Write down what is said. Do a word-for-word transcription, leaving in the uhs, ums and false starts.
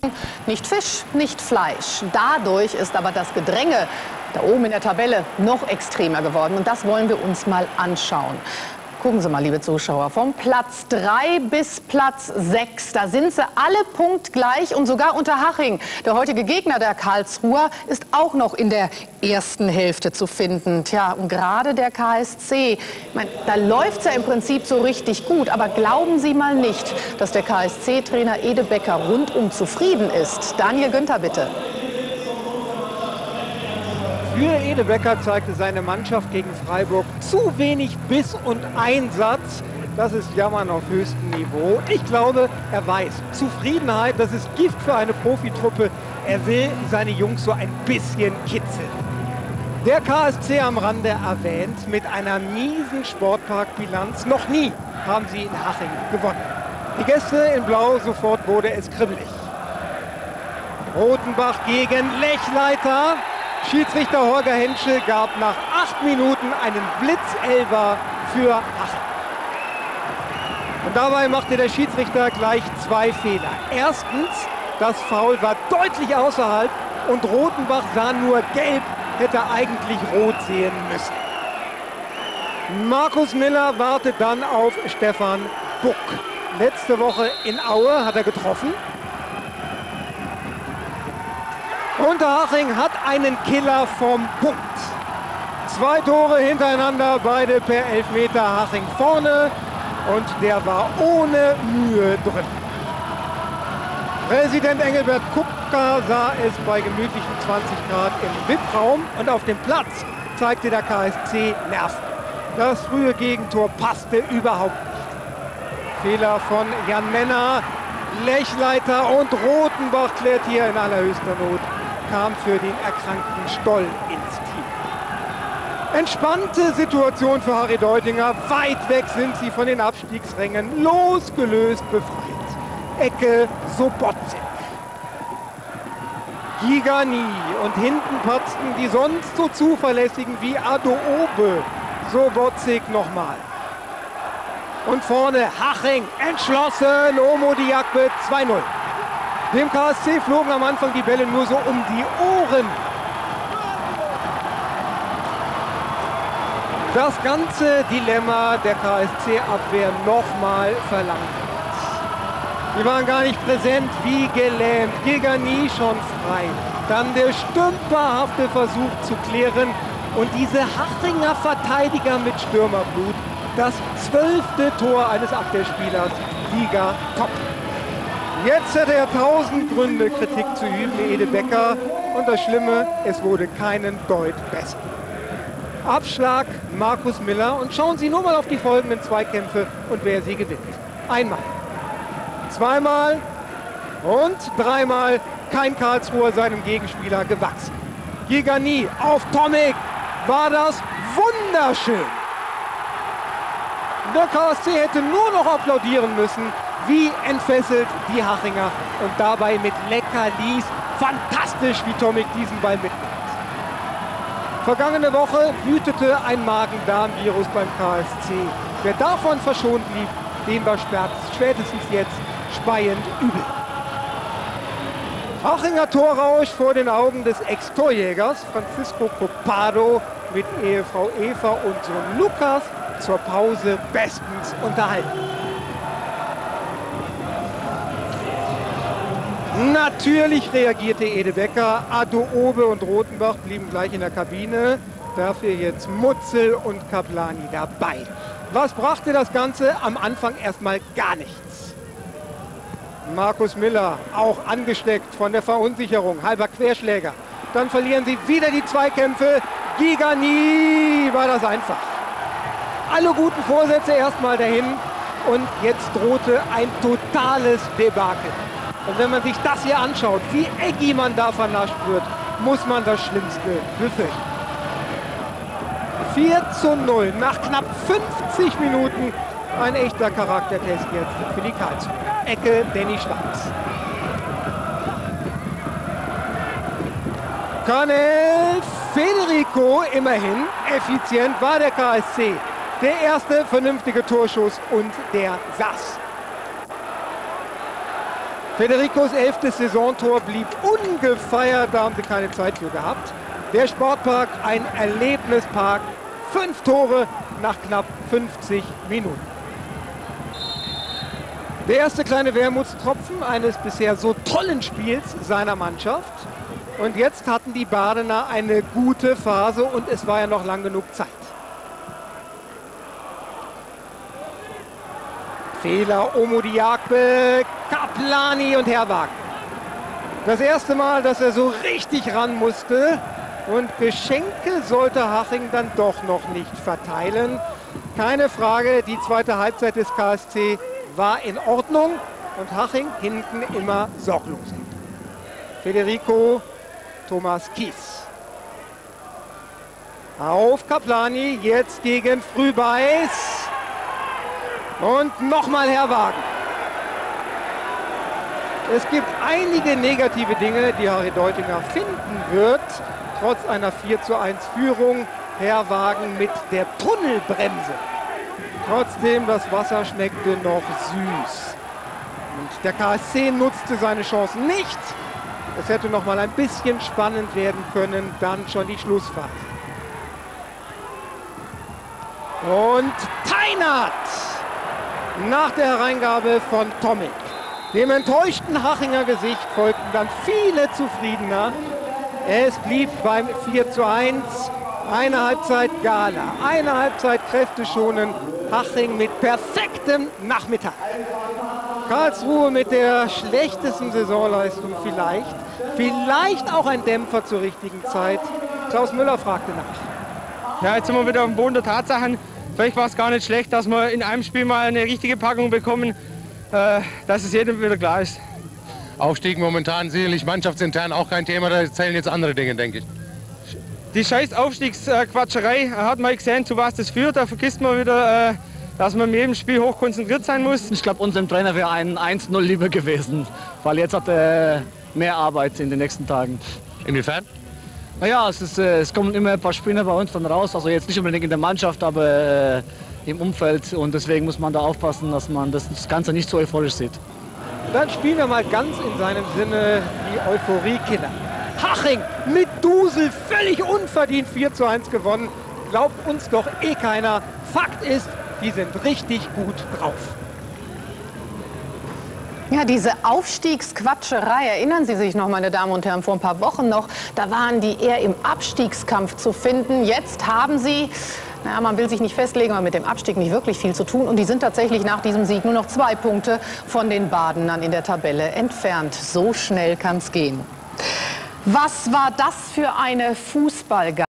Nicht Fisch, nicht Fleisch. Dadurch ist aber das Gedränge da oben in der Tabelle noch extremer geworden. Und das wollen wir uns mal anschauen. Gucken Sie mal, liebe Zuschauer, vom Platz drei bis Platz sechs, da sind sie alle punktgleich und sogar Unterhaching, der heutige Gegner der Karlsruher, ist auch noch in der ersten Hälfte zu finden. Tja, und gerade der K S C, ich meine, da läuft es ja im Prinzip so richtig gut, aber glauben Sie mal nicht, dass der K S C-Trainer Ede Becker rundum zufrieden ist. Daniel Günther, bitte. Für Ede Becker zeigte seine Mannschaft gegen Freiburg zu wenig Biss und Einsatz. Das ist Jammern auf höchstem Niveau. Ich glaube, er weiß, Zufriedenheit, das ist Gift für eine Profitruppe. Er will seine Jungs so ein bisschen kitzeln. Der K S C am Rande erwähnt, mit einer miesen Sportparkbilanz. Noch nie haben sie in Haching gewonnen. Die Gäste in Blau, sofort wurde es kribbelig. Rotenbach gegen Lechleiter. Schiedsrichter Holger Henschel gab nach acht Minuten einen Blitzelfer für Haching. Und dabei machte der Schiedsrichter gleich zwei Fehler. Erstens, das Foul war deutlich außerhalb und Rotenbach sah nur gelb, hätte eigentlich rot sehen müssen. Markus Miller wartet dann auf Stefan Buck. Letzte Woche in Aue hat er getroffen. Unterhaching hat einen Killer vom Punkt. Zwei Tore hintereinander, beide per Elfmeter. Haching vorne und der war ohne Mühe drin. Präsident Engelbert Kupka sah es bei gemütlichen zwanzig Grad im V I P-Raum und auf dem Platz zeigte der K S C Nerven. Das frühe Gegentor passte überhaupt nicht. Fehler von Jan Menner, Lechleiter und Rotenbach klärt hier in allerhöchster Not. Kam für den erkrankten Stoll ins Team. Entspannte Situation für Harry Deutinger. Weit weg sind sie von den Abstiegsrängen. Losgelöst befreit. Ecke Sobotzek. Gigani. Und hinten patzten die sonst so zuverlässigen wie Adoobe. Sobotzek nochmal. Und vorne Haching. Entschlossen. Omo Diakbe zwei null. Dem K S C flogen am Anfang die Bälle nur so um die Ohren. Das ganze Dilemma der K S C-Abwehr nochmal verlangt. Die waren gar nicht präsent, wie gelähmt. Gigani schon frei. Dann der stümperhafte Versuch zu klären. Und diese Hachinger Verteidiger mit Stürmerblut. Das zwölfte Tor eines Abwehrspielers. Liga top. Jetzt hätte er tausend Gründe, Kritik zu üben, Ede Becker. Und das Schlimme, es wurde keinen Deut besser. Abschlag Markus Miller. Und schauen Sie nur mal auf die folgenden Zweikämpfe und wer sie gewinnt. Einmal, zweimal und dreimal kein Karlsruher seinem Gegenspieler gewachsen. Gigani auf Tomic. War das wunderschön. Der K S C hätte nur noch applaudieren müssen. Wie entfesselt die Hachinger und dabei mit Leckerlis. Fantastisch, wie Tomic diesen Ball mitnimmt. Vergangene Woche wütete ein Magen-Darm-Virus beim K S C. Wer davon verschont blieb, den war spätestens jetzt speiend übel. Hachinger Torrausch vor den Augen des Ex-Torjägers Francisco Copado mit Ehefrau Eva und Sohn Lukas zur Pause bestens unterhalten. Natürlich reagierte Ede Becker. Adoobe und Rotenbach blieben gleich in der Kabine. Dafür jetzt Mutzel und Kaplani dabei. Was brachte das Ganze? Am Anfang erstmal gar nichts. Markus Miller auch angesteckt von der Verunsicherung. Halber Querschläger. Dann verlieren sie wieder die Zweikämpfe. Gigani war das einfach. Alle guten Vorsätze erstmal dahin. Und jetzt drohte ein totales Debakel. Und wenn man sich das hier anschaut, wie eckig man da vernascht wird, muss man das Schlimmste befürchten. vier zu null nach knapp fünfzig Minuten. Ein echter Charaktertest jetzt für die Karlsruher. Ecke Danny Schwarz. Canel Federico, immerhin effizient war der K S C. Der erste vernünftige Torschuss und der saß. Federicos elftes Saisontor blieb ungefeiert, da haben sie keine Zeit für gehabt. Der Sportpark, ein Erlebnispark, fünf Tore nach knapp fünfzig Minuten. Der erste kleine Wermutstropfen eines bisher so tollen Spiels seiner Mannschaft. Und jetzt hatten die Badener eine gute Phase und es war ja noch lang genug Zeit. Fehler, Omodiakbe, Kaplani und Herrwagen. Das erste Mal, dass er so richtig ran musste. Und Geschenke sollte Haching dann doch noch nicht verteilen. Keine Frage, die zweite Halbzeit des K S C war in Ordnung. Und Haching hinten immer sorglos. Federico, Thomas Kies. Auf Kaplani, jetzt gegen Frühbeiß. Und nochmal Herrwagen. Es gibt einige negative Dinge, die Harry Deutinger finden wird. Trotz einer vier zu eins Führung. Herrwagen mit der Tunnelbremse. Trotzdem, das Wasser schmeckte noch süß. Und der K S C nutzte seine Chancen nicht. Es hätte noch mal ein bisschen spannend werden können, dann schon die Schlussphase. Und Teinert nach der Hereingabe von Tomic. Dem enttäuschten Hachinger Gesicht folgten dann viele zufriedener. Es blieb beim vier zu eins. Eine Halbzeit Gala, eine Halbzeit kräfteschonen. Haching mit perfektem Nachmittag. Karlsruhe mit der schlechtesten Saisonleistung vielleicht. Vielleicht auch ein Dämpfer zur richtigen Zeit. Klaus Müller fragte nach. Ja, jetzt sind wir wieder auf dem Boden der Tatsachen. Vielleicht war es gar nicht schlecht, dass wir in einem Spiel mal eine richtige Packung bekommen, äh, dass es jedem wieder klar ist. Aufstieg momentan sicherlich mannschaftsintern auch kein Thema, da zählen jetzt andere Dinge, denke ich. Die scheiß Aufstiegsquatscherei hat man gesehen, zu was das führt. Da vergisst man wieder, äh, dass man in jedem Spiel hoch konzentriert sein muss. Ich glaube, unserem Trainer wäre ein eins null lieber gewesen, weil jetzt hat er mehr Arbeit in den nächsten Tagen. Inwiefern? Naja, es, ist, äh, es kommen immer ein paar Spieler bei uns dann raus, also jetzt nicht unbedingt in der Mannschaft, aber äh, im Umfeld. Und deswegen muss man da aufpassen, dass man das Ganze nicht so euphorisch sieht. Dann spielen wir mal ganz in seinem Sinne die Euphorie-Kinder. Haching mit Dusel, völlig unverdient vier zu eins gewonnen. Glaubt uns doch eh keiner. Fakt ist, die sind richtig gut drauf. Ja, diese Aufstiegsquatscherei, erinnern Sie sich noch, meine Damen und Herren, vor ein paar Wochen noch, da waren die eher im Abstiegskampf zu finden. Jetzt haben sie, naja, man will sich nicht festlegen, aber mit dem Abstieg nicht wirklich viel zu tun. Und die sind tatsächlich nach diesem Sieg nur noch zwei Punkte von den Badenern in der Tabelle entfernt. So schnell kann es gehen. Was war das für eine Fußballgala?